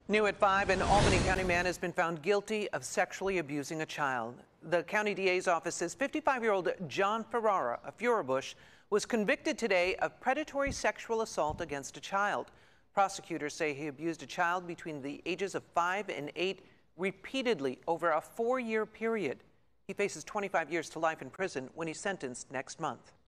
New at 5, an Albany County man has been found guilty of sexually abusing a child. The county DA's office says 55-year-old John Ferrara of Furbush was convicted today of predatory sexual assault against a child. Prosecutors say he abused a child between the ages of 5 and 8 repeatedly over a 4-year period. He faces 25 years to life in prison when he's sentenced next month.